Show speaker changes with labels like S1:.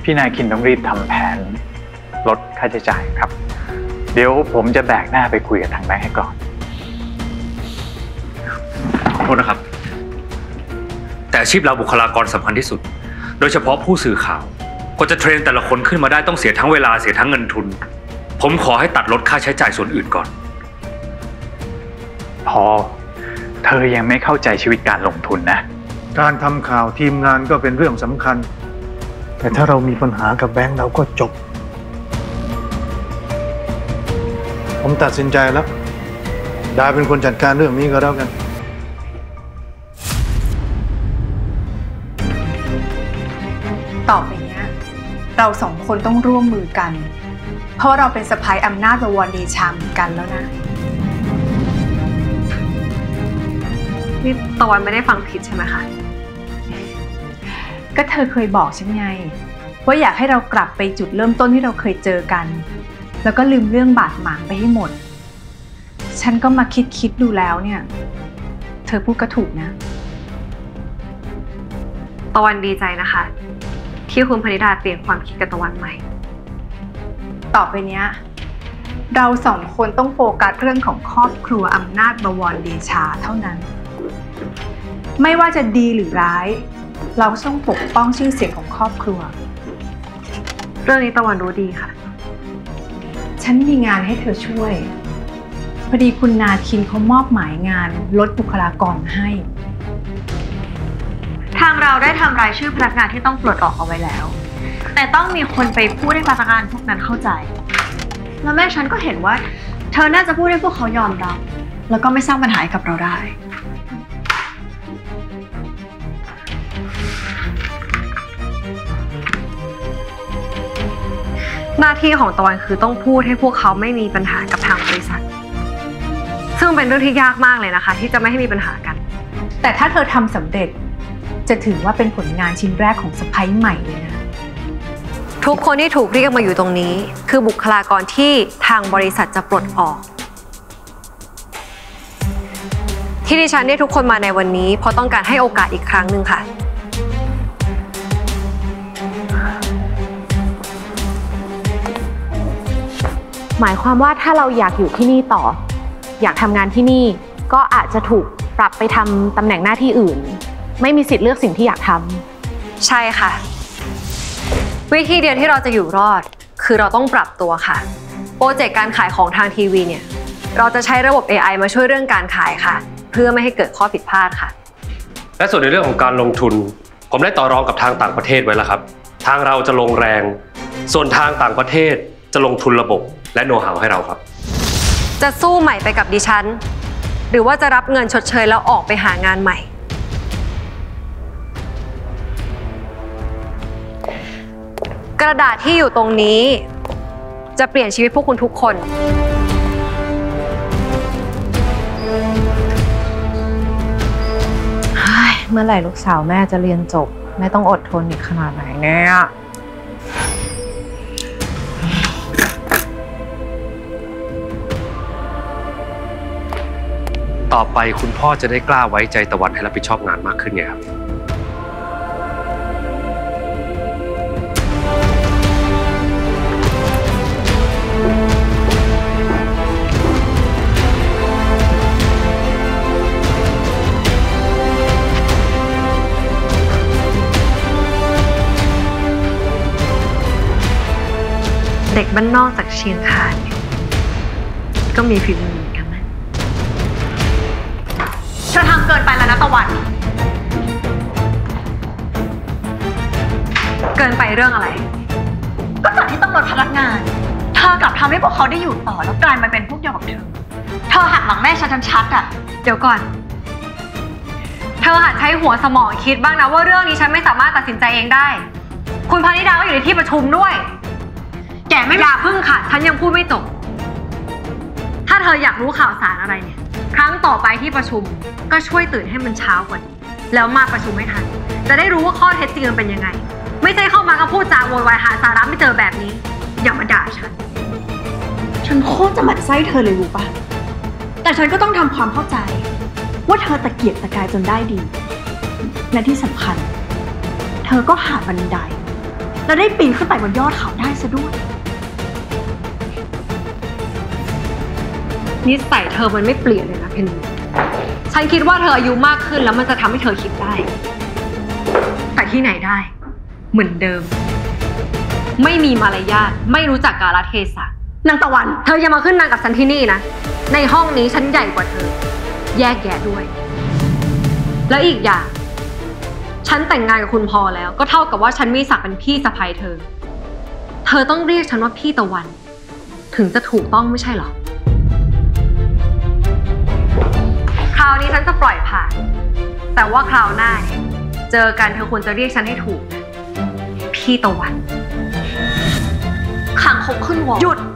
S1: พี่นาคินต้องรีบทำแผนลดค่าใช้จ่ายครับเดี๋ยวผมจะแบกหน้าไปคุยกับทางแบงค์ให้ก่อน
S2: ขอโทษนะครับแต่อาชีพเราบุคลากรสำคัญที่สุดโดยเฉพาะผู้สื่อข่าวกว่าจะเทรนแต่ละคนขึ้นมาได้ต้องเสียทั้งเวลาเสียทั้งเงินทุนผมขอให้ตัดลดค่าใช้จ่ายส่วนอื่นก่อน
S1: พอเธอยังไม่เข้าใจชีวิตการลงทุนนะ
S3: การทำข่าวทีมงานก็เป็นเรื่องสำคัญแต่ถ้าเรามีปัญหากับแบงค์เราก็จบผมตัดสินใจแล้วดาเป็นคนจัดการเรื่องนี้ก็แล้วกัน
S4: ต่อไปเนี้ยเราสองคนต้องร่วมมือกันเพราะเราเป็นสะใภ้อำนาจบวรเดชาเหมือนกันแล้วนะ
S5: นี่ตะวันไม่ได้ฟังผิดใช่ไหมคะ
S4: ก็เธอเคยบอกฉันไงว่าอยากให้เรากลับไปจุดเริ่มต้นที่เราเคยเจอกันแล้วก็ลืมเรื่องบาดหมางไปให้หมดฉันก็มาคิดดูแล้วเนี่ยเธอพูดก็ถูกนะ
S5: ตะวันดีใจนะคะที่คุณพนิดาเปลี่ยนความคิดกับตะวันใหม่
S4: ต่อไปเนี้ยเราสองคนต้องโฟกัสเรื่องของครอบครัวอำนาจบวรเดชาเท่านั้นไม่ว่าจะดีหรือร้ายเราต้องปกป้องชื่อเสียงของครอบครัว
S5: เรื่องนี้ตะวันรู้ดีค่ะ
S4: ฉันมีงานให้เธอช่วยพอดีคุณนาคินเขามอบหมายงานลดบุคลากรให้
S5: ทางเราได้ทำรายชื่อพนักงานที่ต้องปลดออกเอาไว้แล้วแต่ต้องมีคนไปพูดให้พนักงานพวกนั้นเข้าใจแล้วแม่ฉันก็เห็นว่าเธอน่าจะพูดให้พวกเขายอมรับแล้วก็ไม่สร้างปัญหากับเราได้หน้าที่ของตะวันคือต้องพูดให้พวกเขาไม่มีปัญหากับทางบริษัทซึ่งเป็นเรื่องที่ยากมากเลยนะคะที่จะไม่ให้มีปัญหากัน
S4: แต่ถ้าเธอทำสำเร็จจะถือว่าเป็นผลงานชิ้นแรกของสะใภ้ใหม่เลยนะ
S5: ทุกคนที่ถูกเรียกมาอยู่ตรงนี้คือบุคลากรที่ทางบริษัทจะปลดออกที่ดิฉันเรียกทุกคนมาในวันนี้เพราะต้องการให้โอกาสอีกครั้งหนึ่งค่ะ
S6: หมายความว่าถ้าเราอยากอยู่ที่นี่ต่ออยากทำงานที่นี่ก็อาจจะถูกปรับไปทำตำแหน่งหน้าที่อื่นไม่มีสิทธิ์เลือกสิ่งที่อยากท
S5: ำใช่ค่ะวิธีเดียวที่เราจะอยู่รอดคือเราต้องปรับตัวค่ะโปรเจกต์การขายของทางทีวีเนี่ยเราจะใช้ระบบ AI มาช่วยเรื่องการขายค่ะเพื่อไม่ให้เกิดข้อผิดพลาดค่ะ
S2: และส่วนในเรื่องของการลงทุนผมได้ต่อรองกับทางต่างประเทศไว้แล้วครับทางเราจะลงแรงส่วนทางต่างประเทศจะลงทุนระบบและโน้ตฮาวให้เราครับ
S5: จะสู้ใหม่ไปกับดิฉันหรือว่าจะรับเงินชดเชยแล้วออกไปหางานใหม่กระดาษที่อยู่ตรงนี้จะเปลี่ยนชีวิตพวกคุณทุกคน
S6: เมื่อไหร่ลูกสาวแม่จะเรียนจบแม่ต้องอดทนอีกขนาดไหนเนี่ย
S2: ต่อไปคุณพ่อจะได้กล้าไว้ใจตะวันให้รับผิดชอบงานมากขึ้นไงครับ
S5: เด็กบ้านนอกจากเชียงคานก็มีฝีมือเหมือนกันนะเธอทำเกินไปแล้วนะตะวันเกินไปเรื่องอะไรก็จากที่ต้องลดพนักงานเธอกลับทำให้พวกเขาได้อยู่ต่อแล้วกลายมาเป็นพวกเดียวกับเธอหักหลังแม่ฉันชัดๆอ่ะเดี๋ยวก่อนเธอหัดใช้หัวสมองคิดบ้างนะว่าเรื่องนี้ฉันไม่สามารถตัดสินใจเองได้คุณพนิดาก็อยู่ในที่ประชุมด้วยแกไม่อย่าพึ่งค่ะฉันยังพูดไม่จบถ้าเธออยากรู้ข่าวสารอะไรเนี่ยครั้งต่อไปที่ประชุมก็ช่วยตื่นให้มันเช้ากว่านี้แล้วมาประชุมให้ทันจะได้รู้ว่าข้อเท็จจริงมันเป็นยังไงไม่ใช่เข้ามาก็พูดจาโวยวายหาสาระไม่เจอแบบนี้อย่ามาด่าฉันโคตรจะหมั่นไส้เธอเลยรู้ปะแต่ฉันก็ต้องทำความเข้าใจว่าเธอตะเกียกตะกายจนได้ดีและที่สำคัญเธอก็หาบันไดแล้วได้ปีนขึ้นไปบนยอดเขาได้ซะด้วย
S7: นิสัยเธอมันไม่เปลี่ยนเลยนะเพนนีฉันคิดว่าเธออายุมากขึ้นแล้วมันจะทำให้เธอคิดได้ แต่ที่ไหนได้ เหมือนเดิม ไม่มีมารยาท ไม่รู้จักกาลเทศะ
S5: นางตะวัน
S7: เธออย่ามาขึ้นนางกับฉันที่นี่นะ ในห้องนี้ฉันใหญ่กว่าเธอ แยกแยะด้วย แล้วอีกอย่าง ฉันแต่งงานกับคุณพอแล้ว ก็เท่ากับว่าฉันมีศักดิ์เป็นพี่สะใภ้เธอ เธอต้องเรียกฉันว่าพี่ตะวัน ถึงจะถูกต้องไม่ใช่หรอ คราวนี้ฉันจะปล่อยผ่าน แต่ว่าคราวหน้าเนี่ยเจอกันเธอควรจะเรียกฉันให้ถูกนะพี่ตะวัน
S5: ขังคบขึ้นวอ
S7: หยุด